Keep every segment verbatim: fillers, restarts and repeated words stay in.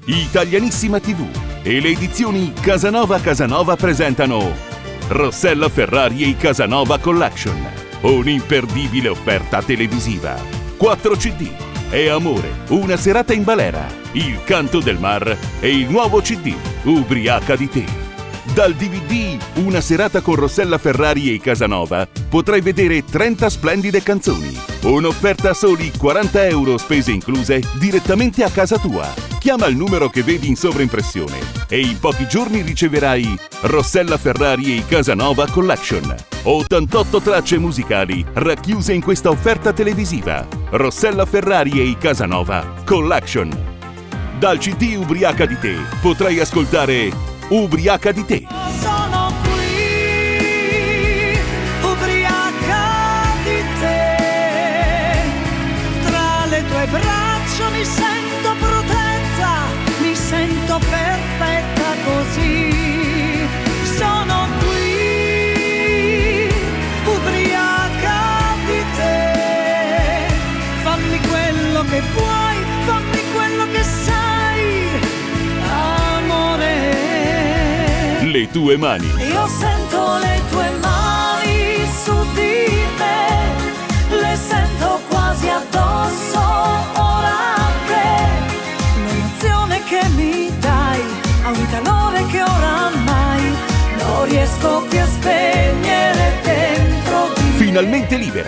Italianissima tivù e le edizioni Casanova Casanova presentano Rossella Ferrari e i Casanova Collection, un'imperdibile offerta televisiva. quattro C D, È amore, una serata in balera, Il canto del mar e il nuovo C D, Ubriaca di te. Dal D V D Una serata con Rossella Ferrari e i Casanova potrai vedere trenta splendide canzoni. Un'offerta a soli quaranta euro, spese incluse, direttamente a casa tua. Chiama il numero che vedi in sovraimpressione e in pochi giorni riceverai Rossella Ferrari e i Casanova Collection. ottantotto tracce musicali racchiuse in questa offerta televisiva. Rossella Ferrari e i Casanova Collection. Dal C D Ubriaca di te potrai ascoltare Ubriaca di te. Sono qui, ubriaca di te. Tra le tue braccia mi sento protetta, mi sento perfetta così. Sono qui, ubriaca di te. Fammi quello che vuoi, fammi quello che sai, amore. Le tue mani. Io sento le tue mani su di me, le sento quasi addosso ora che l'emozione che mi dai ha un calore che oramai non riesco più a spegnere dentro di me. Finalmente libera.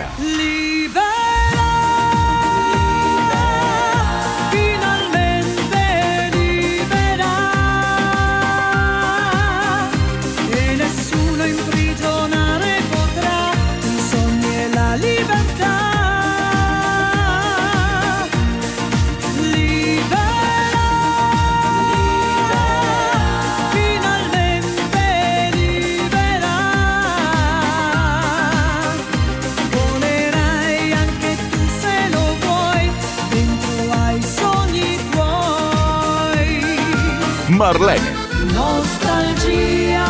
Marlene. Nostalgia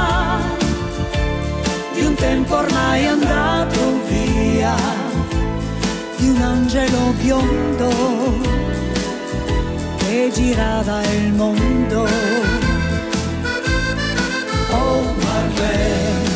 di un tempo ormai andato via, di un angelo biondo che girava il mondo. Oh Marlene,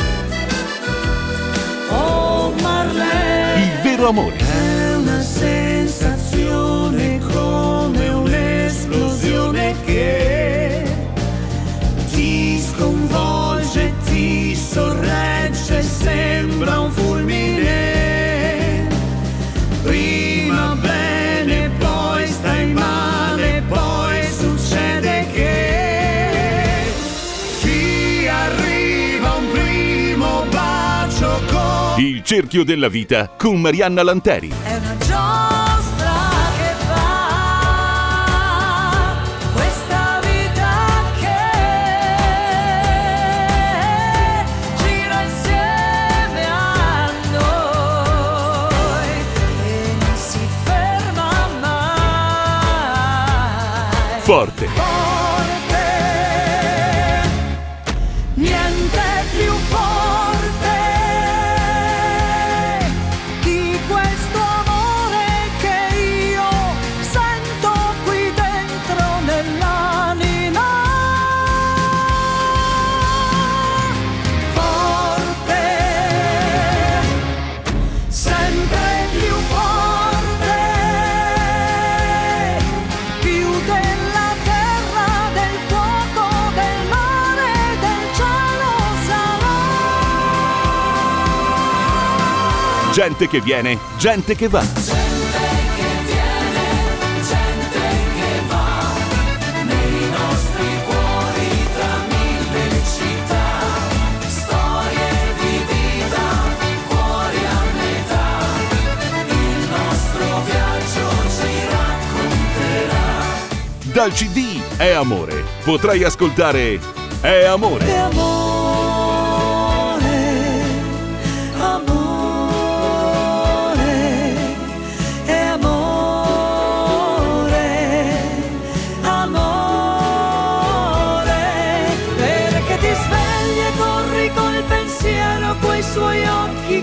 oh Marlene, Il vero amore. è una sensazione come un'esplosione che ti sconvolge, ti sorregge, sembra un fulmine. Prima bene, poi stai male, poi succede che ti arriva un primo bacio con... Il cerchio della vita con Marianna Lanteri. È una giostra che va, questa vita che gira insieme a noi e non si ferma mai. Forte. Forte, niente più forte di questo amore che io sento qui dentro nell'anima. Forte, sempre più forte, più della terra, del fuoco, del mare, del cielo sarà. Gente che viene, gente che va. Gente che viene, gente che va, nei nostri cuori tra mille città, storie di vita, cuori a metà, il nostro viaggio ci racconterà. Dal C D È amore potrai ascoltare È amore. È amore, amore, è amore, amore, perché ti svegli e corri col pensiero coi suoi occhi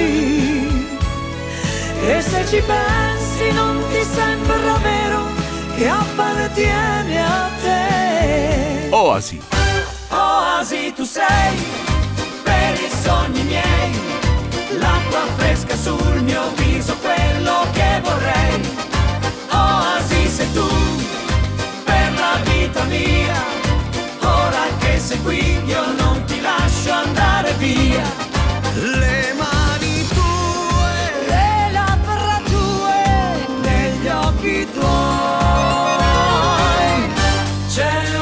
chiari, e se ci pensi non ti sembra vero che appartiene a te. Oasi. Oasi tu sei, per i sogni miei, l'acqua fresca sul mio viso, quello che vorrei. Oasi sei tu, per la vita mia, ora che sei qui io non ti lascio andare via. Le mani tue, le labbra tue, negli occhi tuoi, c'è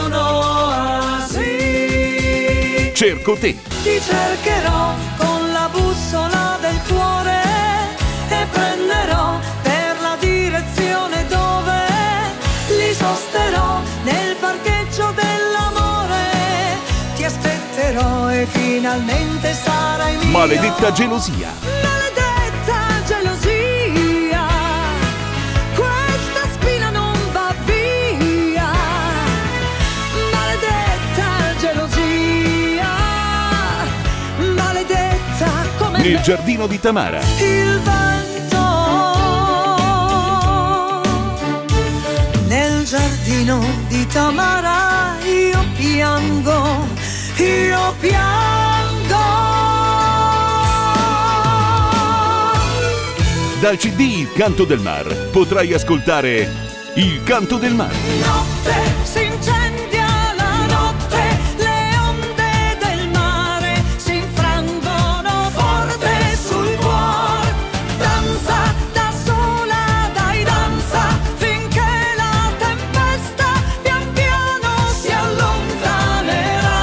un'oasi. Cerco te. Ti cercherò con la bussola del cuore e prenderò per la direzione dove li sosterò nel parcheggio dell'amore. Ti aspetterò e finalmente sarai mio. Maledetta gelosia. Maledetta gelosia, questa spina non va via. Maledetta gelosia, maledetta come Nel giardino di Tamara. il vento. Nel giardino di Tamara io piango, io piango. Dal C D Il Canto del Mar potrai ascoltare Il Canto del Mare. Notte si incendia la notte, le onde del mare si infrangono forte sul cuore. Danza da sola, dai danza, finché la tempesta pian piano si allontanerà.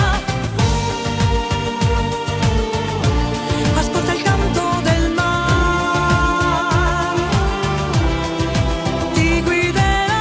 Ascolta il canto del mare, ti guiderà.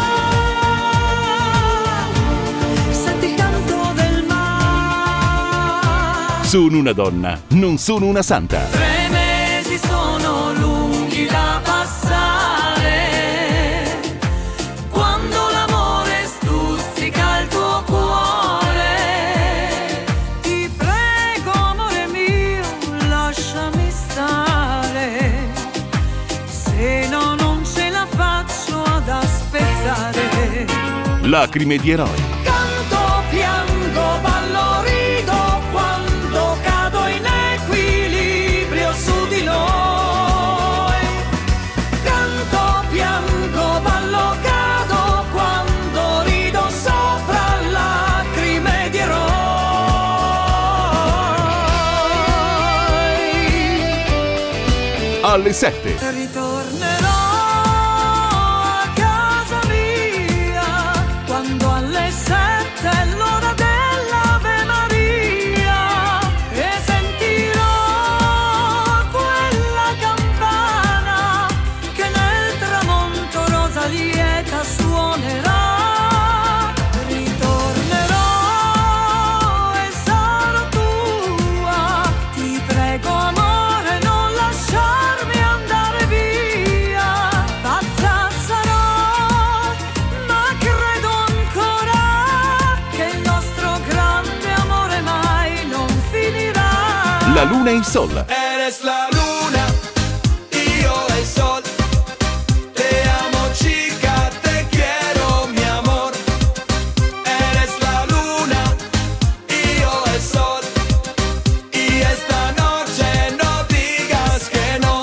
Senti il canto del mare. Sono una donna, non sono una santa. Tre mesi sono lunghi da passare, quando l'amore stuzzica il tuo cuore. Ti prego, amore mio, lasciami stare, se no non ce la faccio ad aspettare. Lacrime di eroi. Canto, piango, ballo, rido quando cado in equilibrio su di noi. Canto, piango, ballo, cado quando rido sopra lacrime di eroi. Alle sette. Ritornerò a casa mia quando alle sette è l'ora dell'Ave Maria e sentirò quella campana che nel tramonto rosa lieta suonerà. Ritornerò e sarò tua, ti prego amore non lasciarmi andare via. Pazza sarò, ma credo ancora che il nostro grande amore mai non finirà. La luna e il sol. Eres la luna, io el sol. Te amo chica, te quiero mi amor. Eres la luna, io el sol. Y esta noche no digas que no.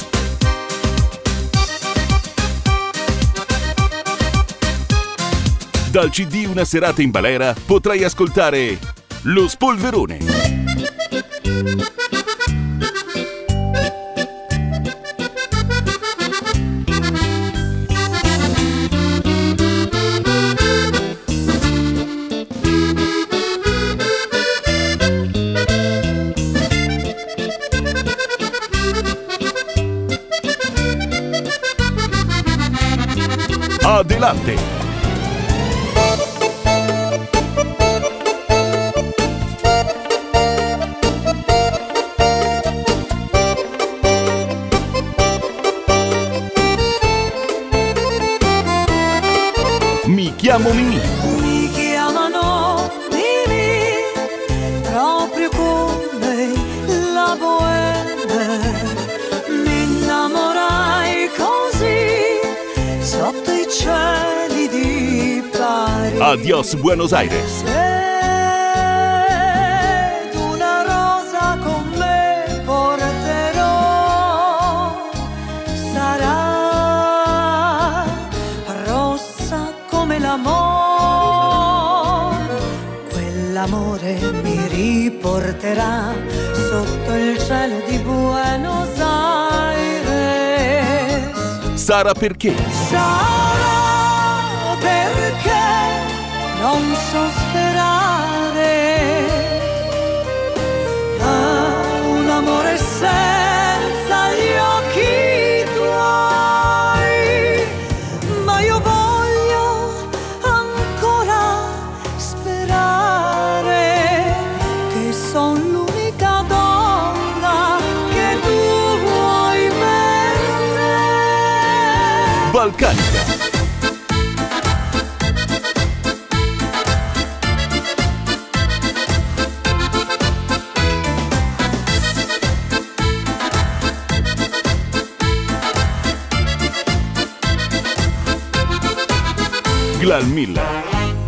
Dal C D Una serata in balera potrai ascoltare Lo Spolverone. Adelante. Mi chiamo Mimì. Mi chiamano Mimì, proprio come la bohème. Mi innamorai così sotto sotto i cieli di Parigi. Adios Buenos Aires. Ed una rosa con me porterò, sarà rossa come l'amore, quell'amore mi riporterà sotto il cielo di Buenos Aires. Sarà perché? Sarà perché non so sperare a un amore senza gli occhi tuoi, ma io voglio ancora sperare che son l'unica donna che tu vuoi per me. Balcanica. Glenn Miller.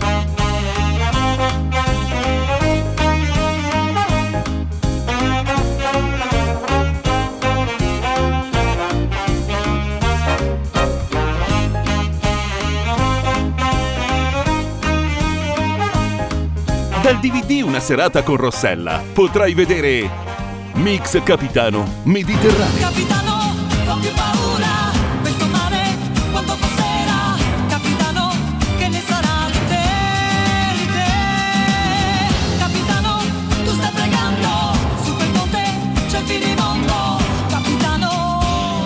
Dal D V D Una serata con Rossella potrai vedere Mix Capitano Mediterraneo. Capitano, ho più paura, questo mare quando passerà. Capitano, che ne sarà di te, di te. Capitano, tu stai pregando, su quel ponte c'è il finimondo. Capitano,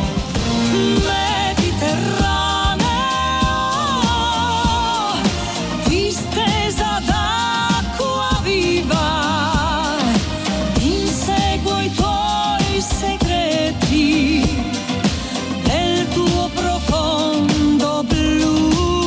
Mediterraneo, distesa d'acqua viva, inseguo i tuoi segreti nel tuo profondo blu.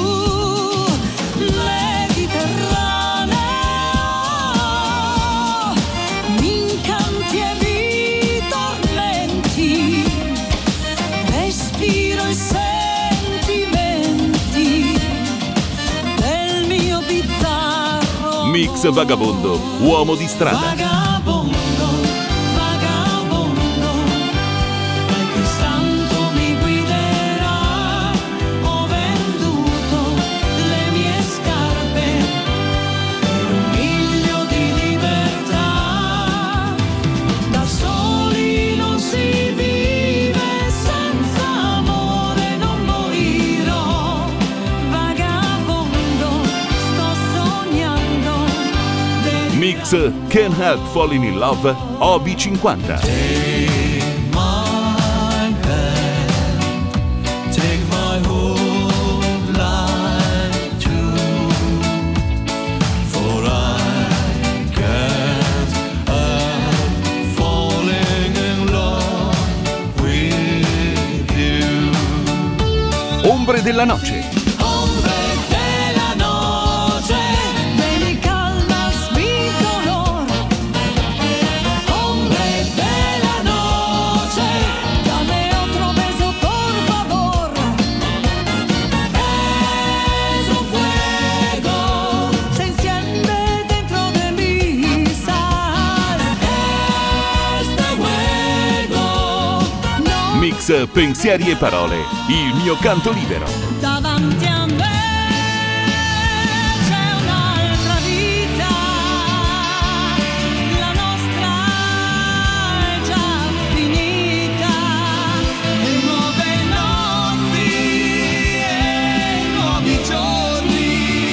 Mediterraneo, mi incanti e mi tormenti, respiro i sentimenti del mio bizzarro Mix Vagabondo, uomo di strada. Vagabondo, vagabondo, quel che santo mi guiderà. Ho venduto le mie scarpe per un miglio di libertà. Da soli non si vive, senza amore non morirò. Vagabondo, sto sognando. Mix Can't Help Falling in Love O B cinquanta. Take my hand, take my whole life too, for I can't help falling in love with you. Ombre della noce. Ombre della noche, ven y calmas mi dolor. Hombre de la noche, dame otro beso por favor. Es un fuego, se enciende dentro de mí, sal. Este juego no. Mix Pensieri e parole. Il mio canto libero. Davanti a me c'è un'altra vita, la nostra è già finita, nuove notti e nuovi giorni,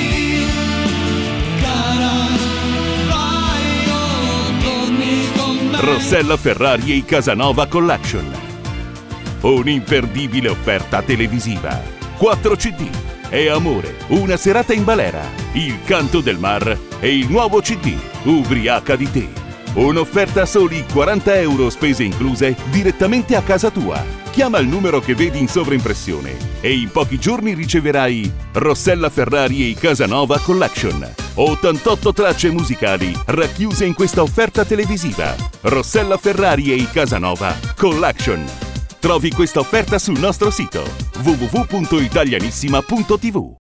cara, vai o torni con me. Rossella Ferrari e i Casanova Collection. Un'imperdibile offerta televisiva. quattro C D. E amore, una serata in balera. Il canto del mar e il nuovo C D. Ubriaca di te. Un'offerta a soli quaranta euro, spese incluse, direttamente a casa tua. Chiama il numero che vedi in sovraimpressione e in pochi giorni riceverai Rossella Ferrari e i Casanova Collection. ottantotto tracce musicali racchiuse in questa offerta televisiva. Rossella Ferrari e i Casanova Collection. Trovi questa offerta sul nostro sito w w w punto italianissima punto t v.